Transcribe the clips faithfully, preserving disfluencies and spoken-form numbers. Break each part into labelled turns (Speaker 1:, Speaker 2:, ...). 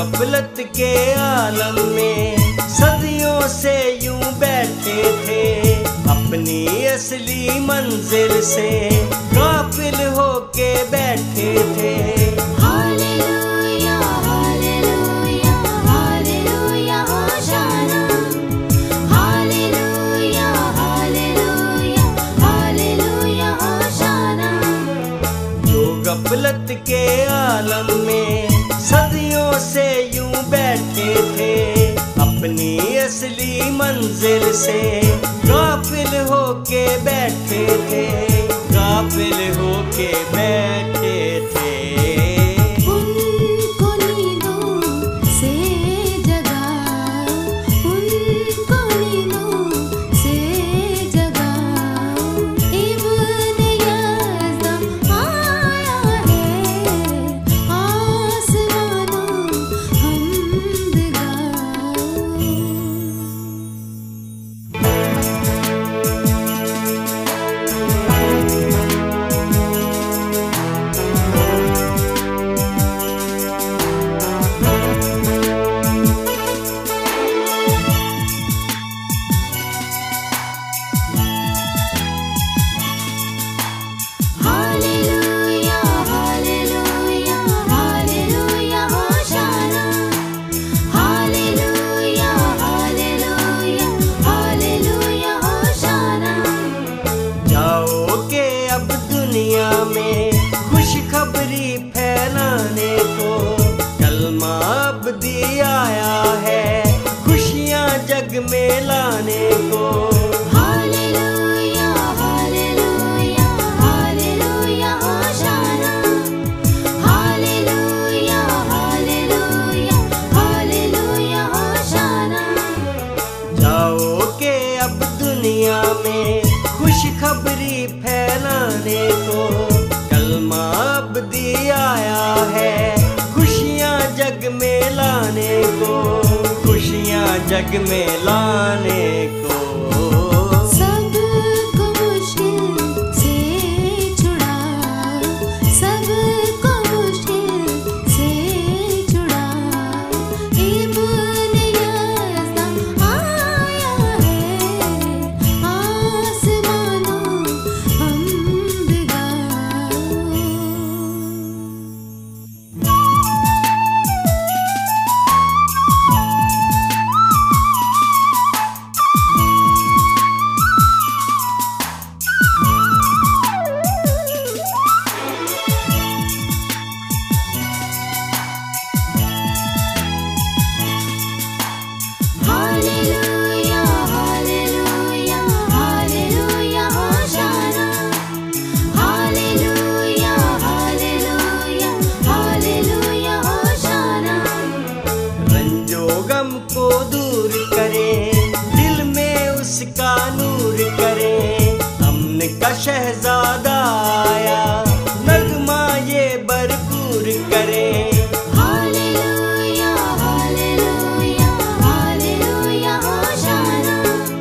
Speaker 1: गफलत के आलम में सदियों से यूं बैठे थे, अपनी असली मंजिल से गाफिल होके बैठे थे।
Speaker 2: Hallelujah hallelujah hallelujah hosanna, hallelujah hallelujah hallelujah hosanna.
Speaker 1: जो गफलत के आलम में सदियों से यूं बैठे थे, अपनी असली मंजिल से गाफिल होके बैठे थे, गाफिल होके बैठे थे।
Speaker 2: उनको नींदों से जगाओ, उनको नींदों से जगाओ। इब्न यज़्द आया है, आसमानों हमद गाओ। Hallelujah hallelujah hallelujah hosanna, hallelujah hallelujah hallelujah hosanna.
Speaker 1: जाओ के अब दुनिया में खुशखबरी फैलाने को, कलमा अब दिया आया है खुशियाँ जग में लाने को।
Speaker 2: Hallelujah hallelujah hallelujah hosanna, hallelujah hallelujah hallelujah hosanna.
Speaker 1: जाओ के अब दुनिया में खुशखबरी फैलाने को, कलमा अब दिया आया है खुशियाँ जग में लाने को, खुशियाँ जग में लाने को।
Speaker 2: सबको मुश्किल से छुड़ाओ, सबको मुश्किल से छुड़ाओ। इब्न यज़्द आया है, आसमानों हमद गाओ। Hallelujah hallelujah hallelujah hosanna, hallelujah hallelujah hallelujah hosanna.
Speaker 1: रंजो गम को दूर करे, दिल में उसका नूर करे, अमन का शहजादा आया नगमा ये भरपूर करे।
Speaker 2: Hallelujah hallelujah hallelujah hosanna,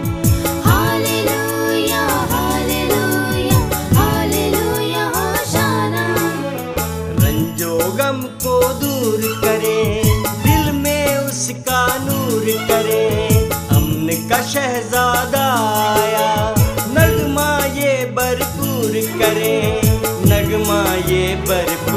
Speaker 2: hallelujah hallelujah hallelujah hosanna.
Speaker 1: रंजो गम को दूर करे, दिल में उसका नूर करे, अमन का शहजादा आया नगमा ये भरपूर करे, नगमा ये भरपूर